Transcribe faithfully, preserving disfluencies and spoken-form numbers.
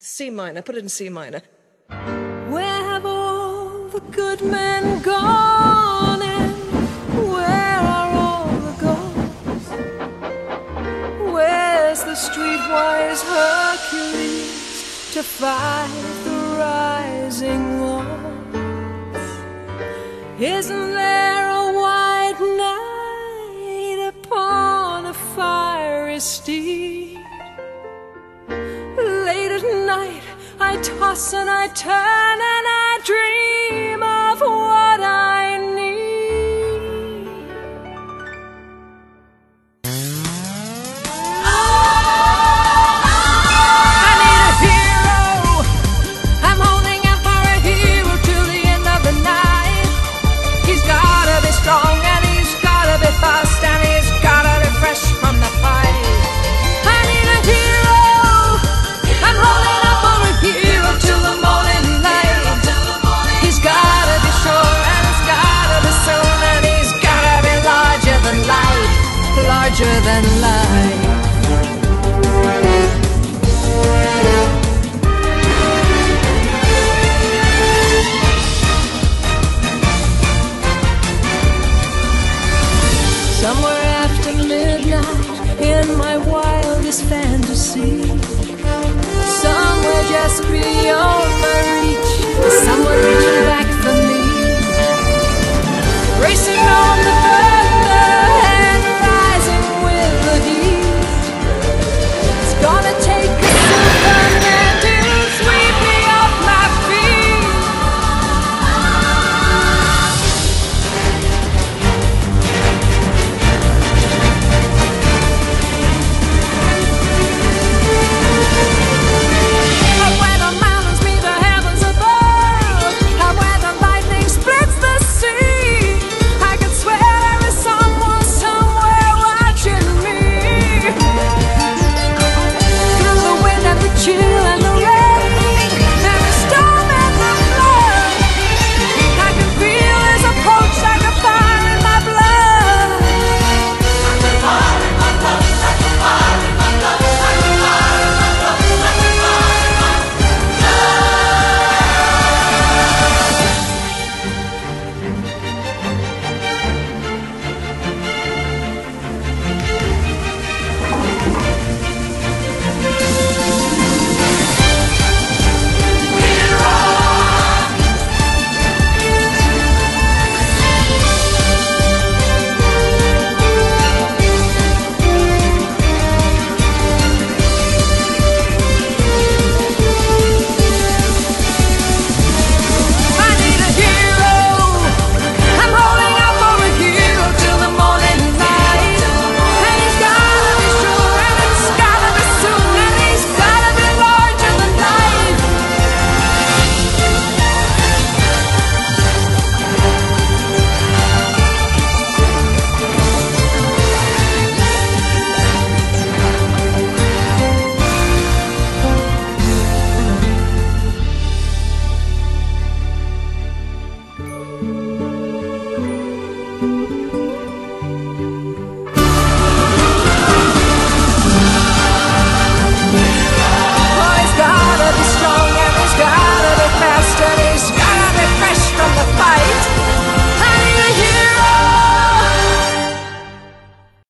C minor, put it in C minor. Where have all the good men gone, and where are all the ghosts? Where's the streetwise Hercules to fight the rising walls? Isn't there a white knight upon a fiery steed? Late at night I toss and I turn and I dream of what I need. I need a hero. I'm holding out for a hero till the end of the night. He's gotta be strong and he's gotta be fast and he's gotta be fresh from the fight. I need a hero. I'm holding out for a hero till the morning light. He's gotta be sure and he's gotta be soon and he's gotta be larger than light, larger than light. Somewhere after midnight in my wildest fantasy, somewhere just beyond my reach, someone reaching back for me, racing